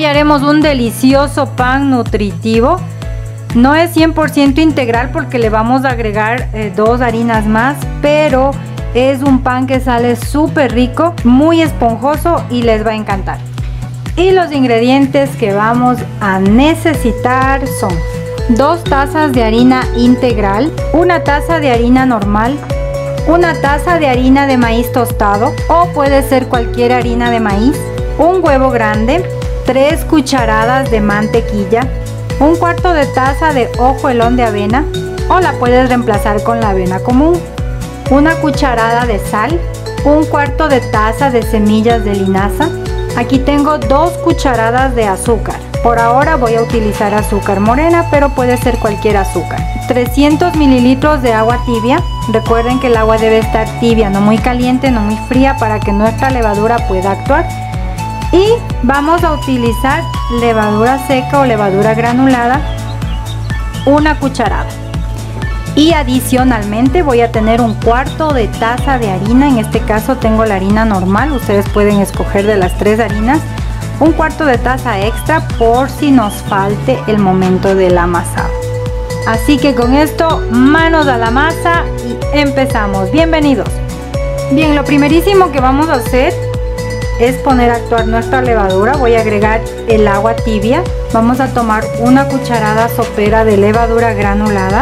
haremos un delicioso pan nutritivo. No es 100% integral porque le vamos a agregar 2 harinas más, pero es un pan que sale súper rico, muy esponjoso y les va a encantar. Y los ingredientes que vamos a necesitar son 2 tazas de harina integral, 1 taza de harina normal, 1 taza de harina de maíz tostado o puede ser cualquier harina de maíz, un huevo grande, 3 cucharadas de mantequilla, 1/4 de taza de hojuelón de avena o la puedes reemplazar con la avena común, 1 cucharada de sal, 1/4 de taza de semillas de linaza. Aquí tengo 2 cucharadas de azúcar. Por ahora voy a utilizar azúcar morena, pero puede ser cualquier azúcar. 300 mililitros de agua tibia. Recuerden que el agua debe estar tibia, no muy caliente, no muy fría, para que nuestra levadura pueda actuar. Y vamos a utilizar levadura seca o levadura granulada, 1 cucharada. Y adicionalmente voy a tener 1/4 de taza de harina. En este caso tengo la harina normal, ustedes pueden escoger de las 3 harinas. 1/4 de taza extra por si nos falte el momento del amasado. Así que con esto, manos a la masa y empezamos. Bienvenidos. Bien, lo primerísimo que vamos a hacer es poner a actuar nuestra levadura. Voy a agregar el agua tibia. Vamos a tomar 1 cucharada sopera de levadura granulada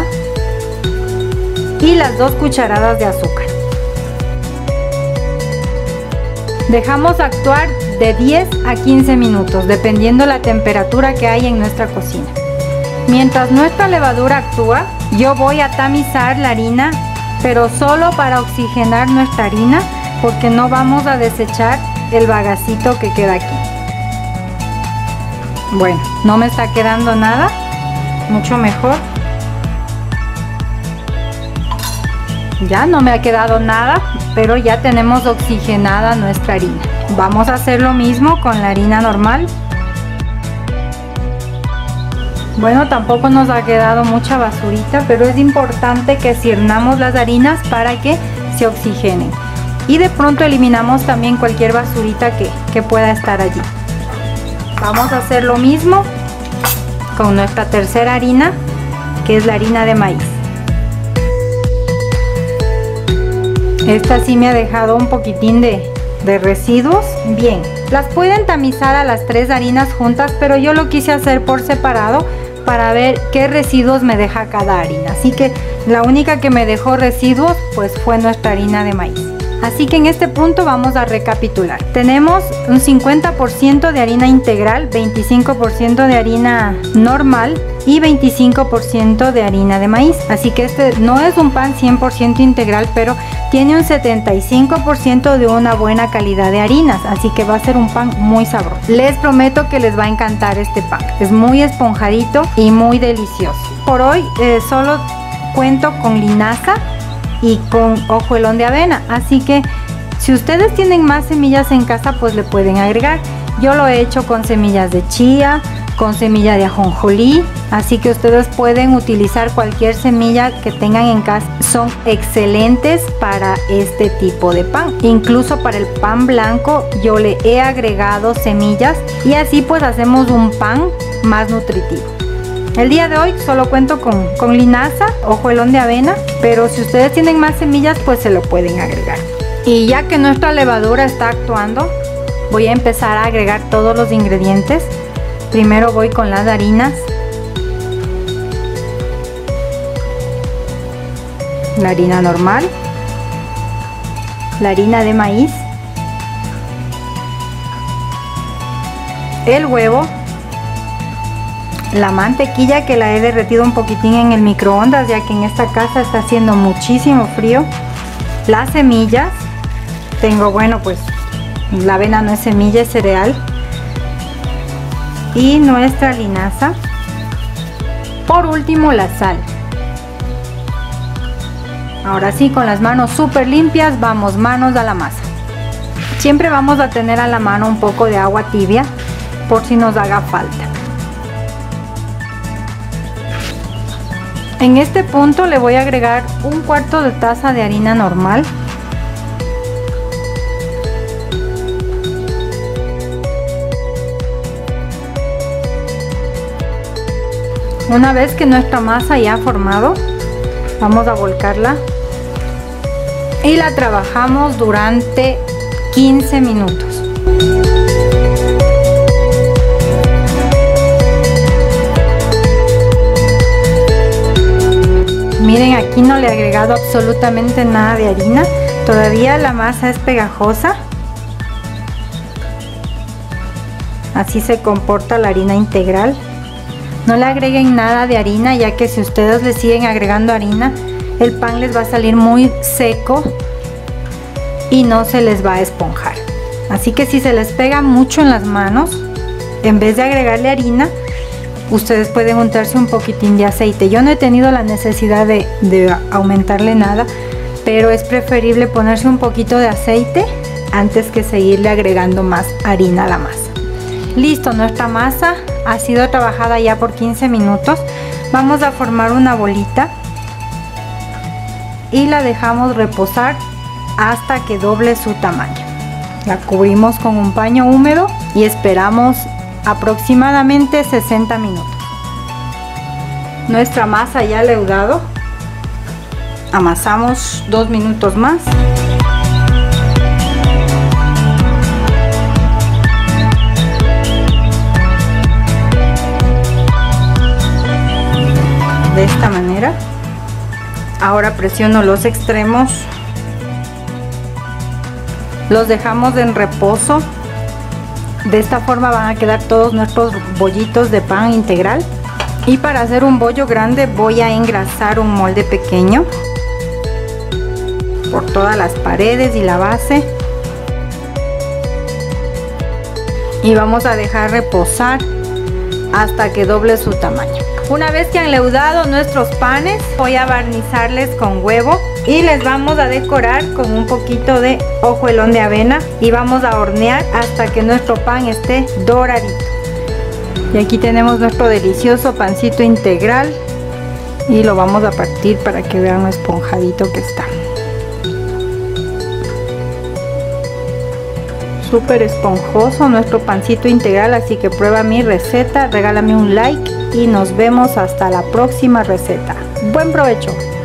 y las 2 cucharadas de azúcar. Dejamos actuar de 10 a 15 minutos, dependiendo la temperatura que hay en nuestra cocina. Mientras nuestra levadura actúa, yo voy a tamizar la harina, pero solo para oxigenar nuestra harina, porque no vamos a desechar el bagacito que queda aquí. Bueno, no me está quedando nada, mucho mejor. Ya no me ha quedado nada, pero ya tenemos oxigenada nuestra harina. Vamos a hacer lo mismo con la harina normal. Bueno, tampoco nos ha quedado mucha basurita, pero es importante que ciernamos las harinas para que se oxigenen. Y de pronto eliminamos también cualquier basurita que pueda estar allí. Vamos a hacer lo mismo con nuestra tercera harina, que es la harina de maíz. Esta sí me ha dejado un poquitín de residuos. Bien, las pueden tamizar a las 3 harinas juntas, pero yo lo quise hacer por separado para ver qué residuos me deja cada harina. Así que la única que me dejó residuos pues fue nuestra harina de maíz. Así que en este punto vamos a recapitular. Tenemos un 50% de harina integral, 25% de harina normal y 25% de harina de maíz. Así que este no es un pan 100% integral, pero tiene un 75% de una buena calidad de harinas. Así que va a ser un pan muy sabroso. Les prometo que les va a encantar este pan. Es muy esponjadito y muy delicioso. Por hoy solo cuento con linaza y con hojuelón de avena, así que si ustedes tienen más semillas en casa pues le pueden agregar. Yo lo he hecho con semillas de chía, con semilla de ajonjolí, así que ustedes pueden utilizar cualquier semilla que tengan en casa. Son excelentes para este tipo de pan. Incluso para el pan blanco yo le he agregado semillas y así pues hacemos un pan más nutritivo. El día de hoy solo cuento con linaza, hojuelón de avena, pero si ustedes tienen más semillas pues se lo pueden agregar. Y ya que nuestra levadura está actuando, voy a empezar a agregar todos los ingredientes. Primero voy con las harinas. La harina normal, la harina de maíz, el huevo, la mantequilla que la he derretido un poquitín en el microondas, ya que en esta casa está haciendo muchísimo frío, las semillas, tengo, bueno, pues la avena no es semilla, es cereal, y nuestra linaza. Por último, la sal. Ahora sí, con las manos súper limpias, vamos manos a la masa. Siempre vamos a tener a la mano un poco de agua tibia por si nos haga falta. En este punto le voy a agregar 1/4 de taza de harina normal. Una vez que nuestra masa ya ha formado, vamos a volcarla y la trabajamos durante 15 minutos. Miren, aquí no le he agregado absolutamente nada de harina. Todavía la masa es pegajosa. Así se comporta la harina integral. No le agreguen nada de harina, ya que si ustedes le siguen agregando harina, el pan les va a salir muy seco y no se les va a esponjar. Así que si se les pega mucho en las manos, en vez de agregarle harina, ustedes pueden untarse un poquitín de aceite. Yo no he tenido la necesidad de aumentarle nada, pero es preferible ponerse un poquito de aceite antes que seguirle agregando más harina a la masa. Listo, nuestra masa ha sido trabajada ya por 15 minutos. Vamos a formar una bolita y la dejamos reposar hasta que doble su tamaño. La cubrimos con un paño húmedo y esperamos aproximadamente 60 minutos. Nuestra masa ya leudado, amasamos 2 minutos más. De esta manera. Ahora presiono los extremos, los dejamos en reposo. De esta forma van a quedar todos nuestros bollitos de pan integral. Y para hacer un bollo grande voy a engrasar un molde pequeño por todas las paredes y la base. Y vamos a dejar reposar hasta que doble su tamaño. Una vez que han leudado nuestros panes, voy a barnizarles con huevo y les vamos a decorar con un poquito de hojuelón de avena y vamos a hornear hasta que nuestro pan esté doradito. Y aquí tenemos nuestro delicioso pancito integral y lo vamos a partir para que vean lo esponjadito que está. Súper esponjoso nuestro pancito integral, así que prueba mi receta, regálame un like y nos vemos hasta la próxima receta. Buen provecho.